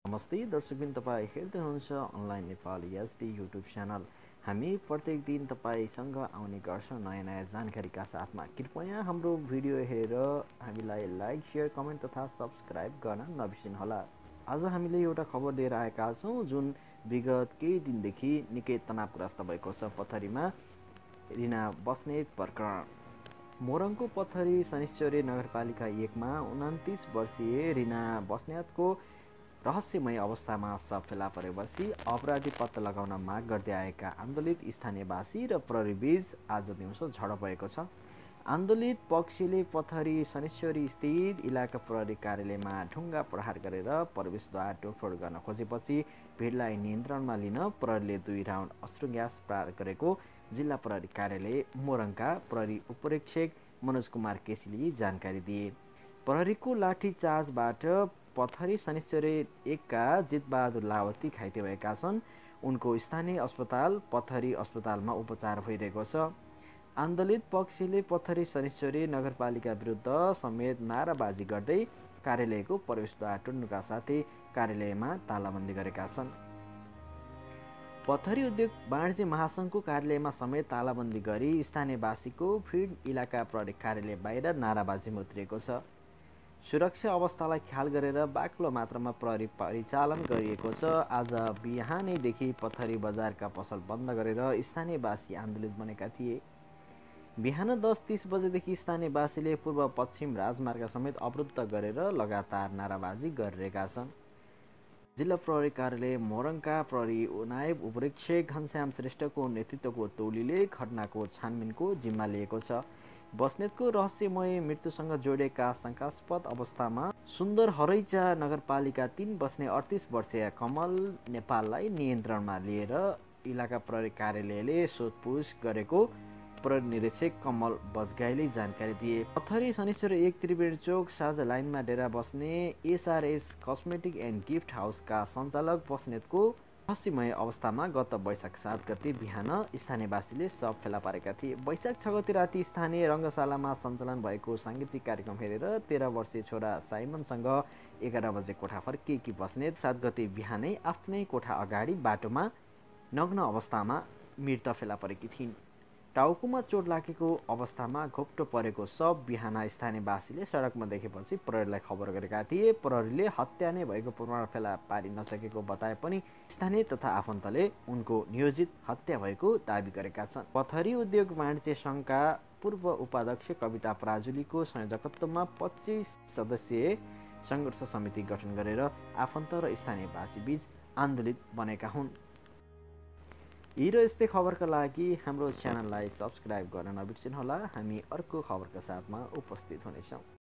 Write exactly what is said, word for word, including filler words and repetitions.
नमस्ते दर्शकबिन, तपाईँ हेर्दै हुनुहुन्छ online Nepali SD YouTube channel. हामी प्रत्येक दिन तपाईँसँग आउने गर्छौँ नयाँ नयाँ जानकारीका साथमा। कृपया हाम्रो भिडियो हेरेर हामीलाई लाइक, सेयर, कमेन्ट तथा सब्सक्राइब गर्न नबिर्सिनुहोला। आज हामीले एउटा खबर लिएर आएका छौँ जुन विगत केही दिनदेखि निकै तनावग्रस्त भएको छ। पथरीमा रिना बस्नेत प्रकरण। मोरङको पथरी शनिश्चरी नगरपालिका एकमा उन्तिस वर्षीय रिना बस्नेतको रहस्यमय अवस्थामा शव फेला परेपछि अपराधी पत्ता लगाउन माग गर्दै आएका आन्दोलित स्थानीयवासी र प्रहरीबीच आज दिउँसो झडप भएको छ। आन्दोलित पक्षले पथरी शनिश्चरी स्थित इलाका प्रहरी कार्यालयमा ढुङ्गा प्रहार गरेर प्रवेशद्वार तोडफोड गर्न खोजेपछि भिडलाई नियन्त्रणमा लिन प्रहरीले दुई राउन्ड अश्रु ग्यास प्रहार गरेको जिल्ला प्रहरी कार्यालय मोरङका प्रहरी उपरीक्षक मनोज कुमार केसीले जानकारी दिए। प्रहरीको लाठीचार्जबाट पथरी शनिश्चरी एकका जितबहादुर लावती घाइते भएका छन्। उनको स्थानीय अस्पताल पथरी अस्पतालमा उपचार भइरहेको छ। आन्दोलित पक्षले पथरी शनिश्चरी नगरपालिका विरुद्ध समेत नाराबाजी गर्दै कार्यालयको प्रवेशद्वार तोड्नुका साथै कार्यालयमा तालाबन्दी गरेका छन्। पथरी उद्योग वाणिज्य महासङ्घको कार्यालयमा समेत तालाबन्दी गरी स्थानीयवासीको भिड इलाका प्रहरी कार्यालय बाहिर नाराबाजीमा उत्रिएको छ। सुरक्षा अवस्थालाई ख्याल गरेर बाक्लो मात्रामा प्रहरी परिचालन गरिएको छ। आज बिहानैदेखि पथरी बजारका पसल बन्द गरेर स्थानीयवासी आन्दोलित बनेका थिए। बिहान दस तीस बजेदेखि स्थानीयवासीले पूर्व पश्चिम राजमार्ग समेत अवरुद्ध गरेर लगातार नाराबाजी गरिरहेका छन्। जिल्ला प्रहरी कार्यालय मोरङका प्रहरी नायब उपरीक्षक घनश्याम श्रेष्ठको नेतृत्वको टोलीले घटनाको छानबिनको जिम्मा लिएको छ। बस्नेतको रहस्यमय मृत्युसँग जोडिएका शङ्कास्पद अवस्थामा सुन्दर हरैचा नगरपालिका तीन बस्ने अडतिस वर्षीय कमल नेपाललाई नियन्त्रणमा लिएर इलाका प्रहरी कार्यालयले सोधपुछ गरेको प्रहरी निरीक्षक कमल बजगाईले जानकारी दिए। पथरी शनिश्चरी एक त्रिवेणी चोक साझा लाइनमा डेरा बस्ने एसआरएस कस्मेटिक एन्ड गिफ्ट हाउसका सञ्चालक बस्नेतको रहस्यमय अवस्थामा गत वैशाख सात गते बिहान स्थानीयवासीले शव फेला पारेका थिए। वैशाख छ गते राति स्थानीय रङ्गशालामा सञ्चालन भएको साङ्गीतिक कार्यक्रम हेरेर तेह्र वर्षीय छोरा साइमनसँग एघार बजे कोठा फर्किएकी बस्नेत सात गते बिहानै आफ्नै कोठा अगाडि बाटोमा नग्न अवस्थामा मृत फेला परेकी थिइन्। टाउकोमा चोट लागेको अवस्थामा घोप्टो परेको शव बिहान स्थानीयवासीले सडकमा देखेपछि प्रहरीलाई खबर गरेका थिए। प्रहरीले हत्या नै भएको प्रमाण फेला पारि नसकेको बताए पनि स्थानीय तथा आफन्तले उनको नियोजित हत्या भएको दावी गरेका छन्। पथरी उद्योग वाणिज्य सङ्घका पूर्व उपाध्यक्ष कविता पराजुलीको संयोजकत्वमा पच्चिस सदस्यीय सङ्घर्ष समिति गठन गरेर आफन्त र स्थानीयवासी बीच आन्दोलित बनेका हुन्। यी र यस्तै खबरका लागि हाम्रो च्यानललाई सब्सक्राइब गर्न नबिर्सिनुहोला। हामी अर्को खबरका साथमा उपस्थित हुनेछौँ।